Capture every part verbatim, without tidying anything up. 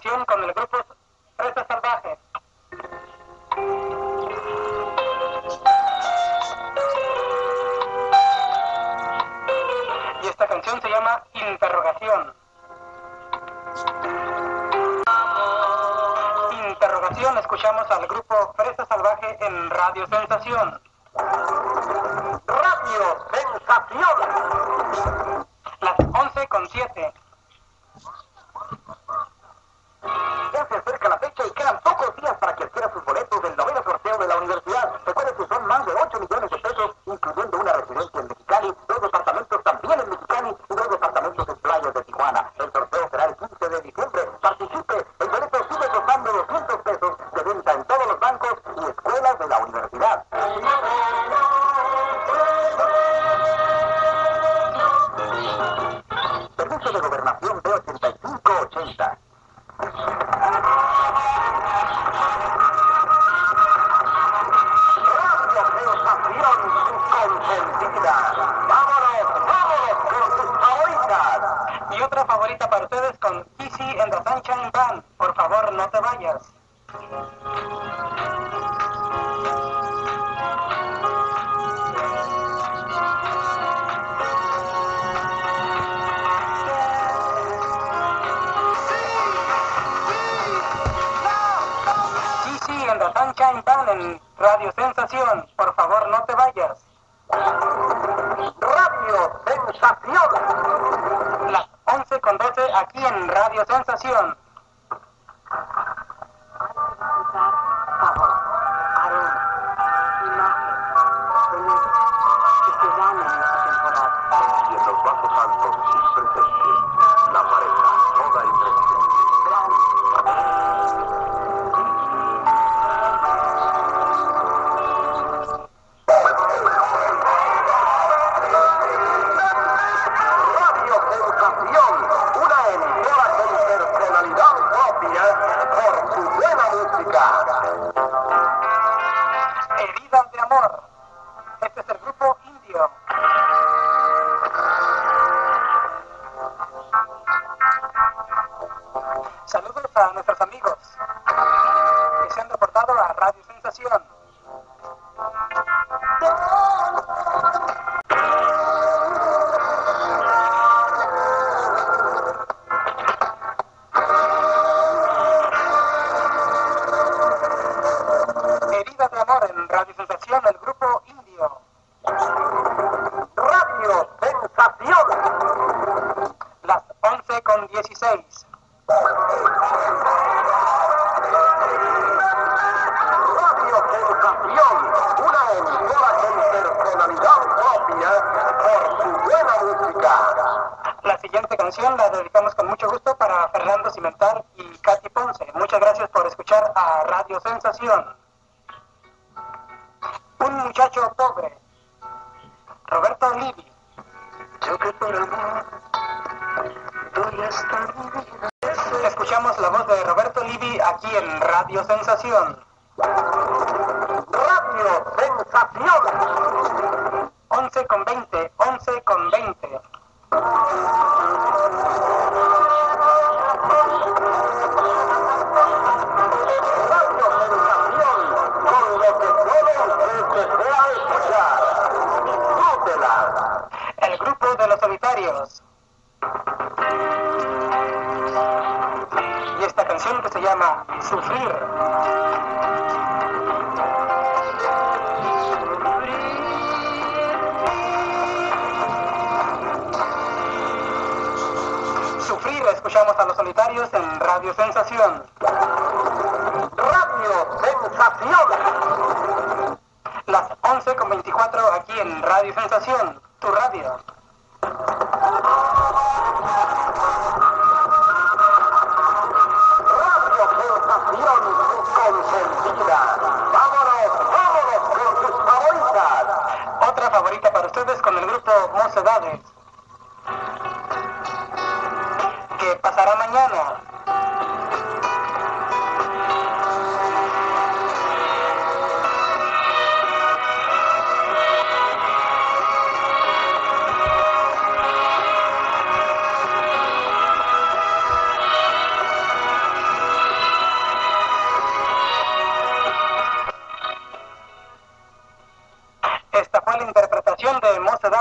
canción con el grupo Fresa Salvaje. Y esta canción se llama Interrogación. Interrogación, escuchamos al grupo Fresa Salvaje en Radio Sensación. Radio Sensación. Las once con siete. Ya se acerca la fecha y quedan pocos días para que adquiera sus boletos del noveno sorteo de la universidad. Recuerde que son más de ocho millones de pesos, incluyendo una residencia en Mexicali, dos departamentos también en Mexicali y dos departamentos en playas de Tijuana. El sorteo será el quince de diciembre. Participe. El boleto sigue costando doscientos pesos de venta en todos los bancos y escuelas de la universidad. Servicio de Gobernación B ochenta y cinco ochenta. Y otra favorita para ustedes con Easy and the Sunshine Band. Por favor, no te vayas. Easy and the Sunshine Band en Radio Sensación. Por favor, no te vayas. Radio Sensación. Las once con doce aquí en Radio Sensación. Y en los bajos altos presente la pareja, toda impresión. Radio Sensación, una emisora con personalidad propia por su buena música. Heridas de amor. Este es el grupo Indio. Saludos a nuestros amigos que se han reportado a Radio Sensación. Herida de amor en Radio Sensación, el grupo Indio. Radio Sensación. Las once con dieciséis. Radio Sensación, una emisora con personalidad propia por su buena música. La siguiente canción la dedicamos con mucho gusto para Fernando Cimental y Katy Ponce. Muchas gracias por escuchar a Radio Sensación. Un muchacho pobre. Roberto Livi. Yo que por amor doy hasta mi vida. Escuchamos la voz de Roberto Livi aquí en Radio Sensación. Radio Sensación. once con veinte, once con veinte. Radio Sensación, con lo que solo usted desea escuchar. Disfrútela. El grupo de los solitarios. Y esta canción que se llama Sufrir. Sufrir, escuchamos a los solitarios en Radio Sensación. Radio Sensación. Las once con veinticuatro aquí en Radio Sensación, tu radio. Radio Sensación, su consentida. Vámonos, vámonos con sus favoritas. Otra favorita para ustedes con el grupo Mocedades. ¿Qué pasará mañana?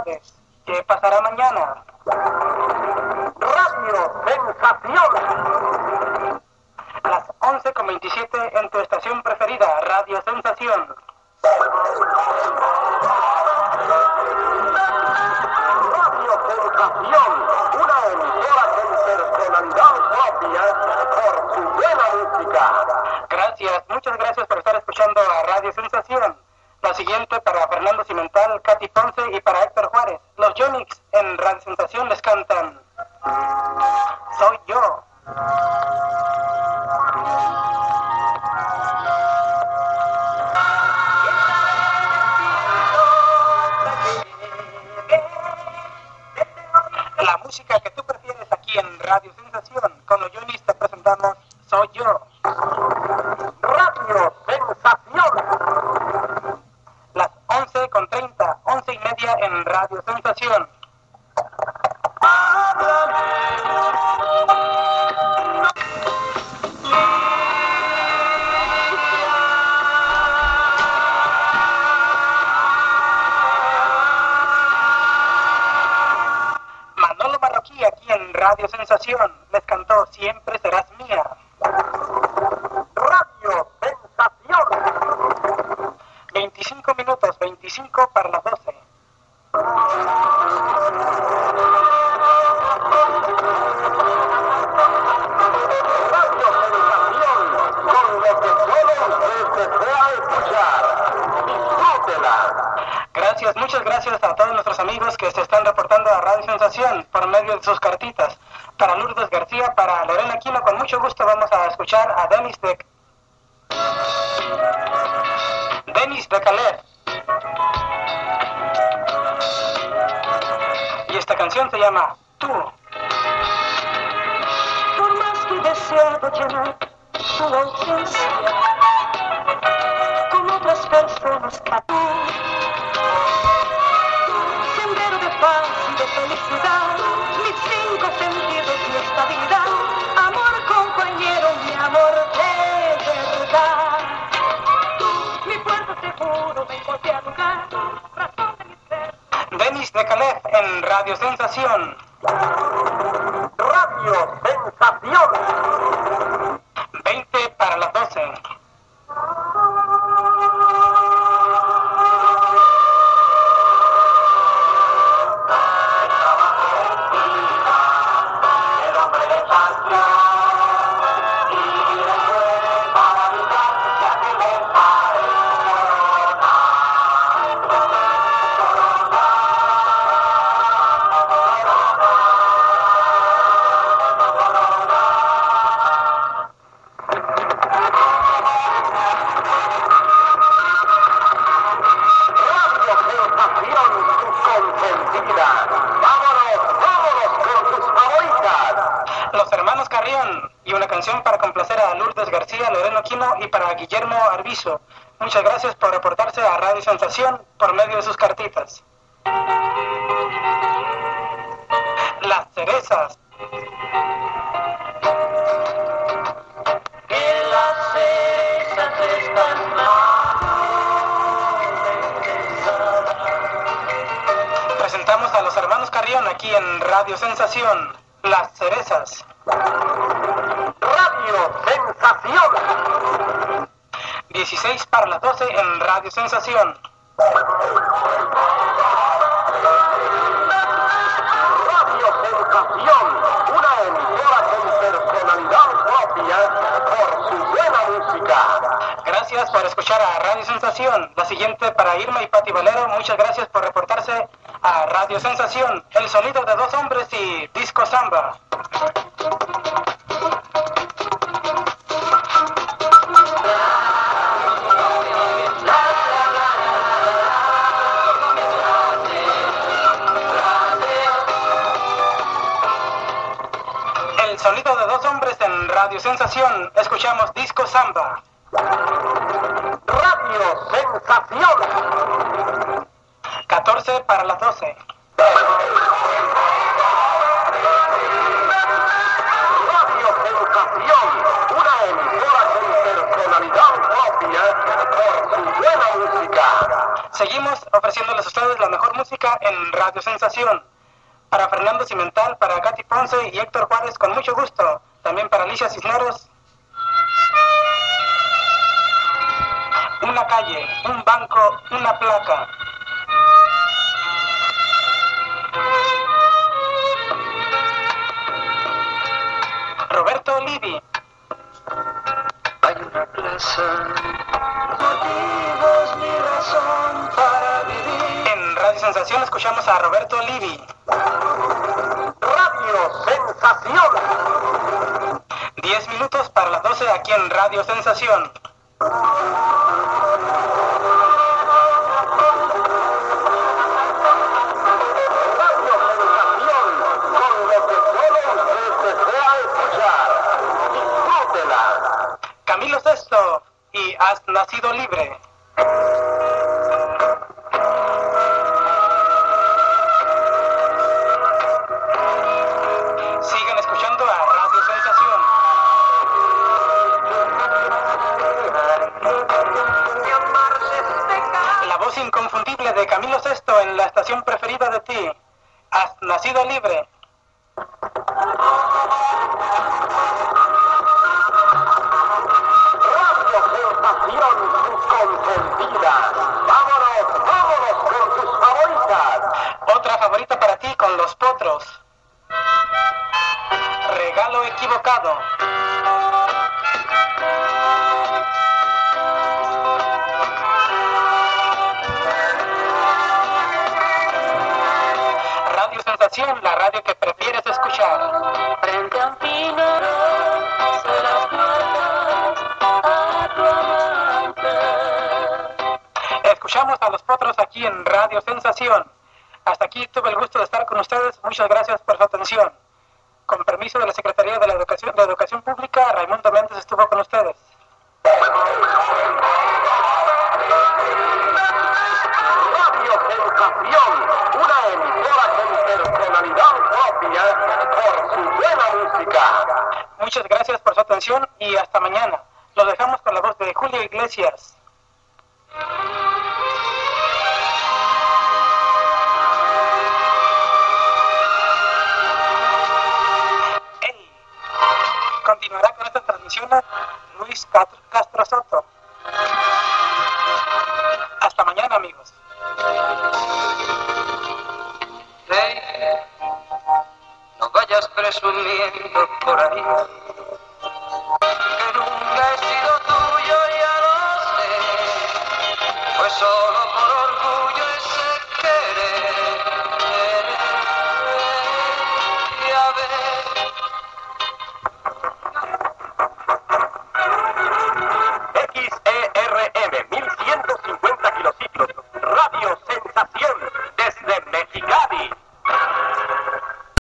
sabes qué pasará mañana. Radio Sensación. Las once con veintisiete en tu estación preferida, Radio Sensación. Radio Sensación, una emisora con personalidad propia por su buena música. Gracias, muchas gracias por estar escuchando a Radio Sensación. La siguiente para Fernando Cimental, Katy Ponce y para Héctor Juárez. Los Yonix en Radio Sensación les cantan Soy Yo. La música que tú prefieres aquí en Radio Sensación. Con los Yonix te presentamos Soy Yo. Radio Sensación. Las once con treinta, once y media en Radio Sensación. Manolo Marroquí aquí en Radio Sensación les cantó Siempre serás mía. Radio Sensación. veinticinco minutos, veinticinco para las doce. Radio Sensación, con lo que solo usted desea escuchar. Disfrútela. Gracias, muchas gracias a todos nuestros amigos que se están reportando a Radio Sensación por medio de sus cartitas. Para Lourdes García, para Lorena Aquino, con mucho gusto vamos a escuchar a Denis de... Denis de Calais. Y esta canción se llama Tú. Por más que he deseado llenar tu ausencia con otras personas que tú, sendero de paz y de felicidad, mis cinco sentidos y esta vida, amor compañero, mi amor de verdad, mi puerto seguro me encontré a lugar, razón de mi ser. Denis de Calais en Radio Sensación. Radio Sensación. veinte para las doce. Y una canción para complacer a Lourdes García, Lorena Aquino y para Guillermo Arbizo. Muchas gracias por reportarse a Radio Sensación por medio de sus cartitas. Las cerezas. Que las cerezas están Presentamos a los hermanos Carrión aquí en Radio Sensación. Las cerezas. Radio Sensación. dieciséis para las doce en Radio Sensación. Radio Sensación, una emisora con personalidad propia por su buena música. Gracias por escuchar a Radio Sensación. La siguiente para Irma y Pati Valero. Muchas gracias por reportarse a Radio Sensación. El sonido de dos hombres y Disco Samba. El sonido de dos hombres en Radio Sensación. Escuchamos Disco Samba. Radio Sensación. catorce para las doce. Radio Sensación, una emisora con personalidad propia por su buena música. Seguimos ofreciéndoles a ustedes la mejor música en Radio Sensación. Para Fernando Cimental, para Katy Ponce y Héctor Juárez, con mucho gusto. También para Alicia Cisneros. Una calle, un banco, una placa. Roberto Olivi. Hay una plaza, motivos mi razón para vivir. En Radio Sensación escuchamos a Roberto Olivi. Radio Sensación. Diez minutos para las doce aquí en Radio Sensación. Camilo Sesto y Has Nacido Libre. Siguen escuchando a Radio Sensación. La voz inconfundible de Camilo Sesto en la estación preferida de ti. Has Nacido Libre. Vámonos, vámonos con tus favoritas. Otra favorita para ti con Los Potros. Regalo equivocado. Radio Sensación, la radio que prefieres escuchar. Frente a un pino, se las puertas a tu amante. Escuchamos a Los Potros aquí en Radio Sensación. Hasta aquí tuve el gusto de estar con ustedes. Muchas gracias por su atención. Con permiso de la Secretaría de la Educación, de Educación Pública, Raimundo Méndez estuvo con ustedes. Radio Sensación, una emisora con personalidad propia por su buena música. Muchas gracias por su atención y hasta mañana. Los dejamos con la voz de Julio Iglesias. Hey. Continuará con estas transmisiones Luis Castro Soto. Hasta mañana, amigos. Hey, no vayas presumiendo por ahí que nunca he sido tuyo, ya lo sé, pues solo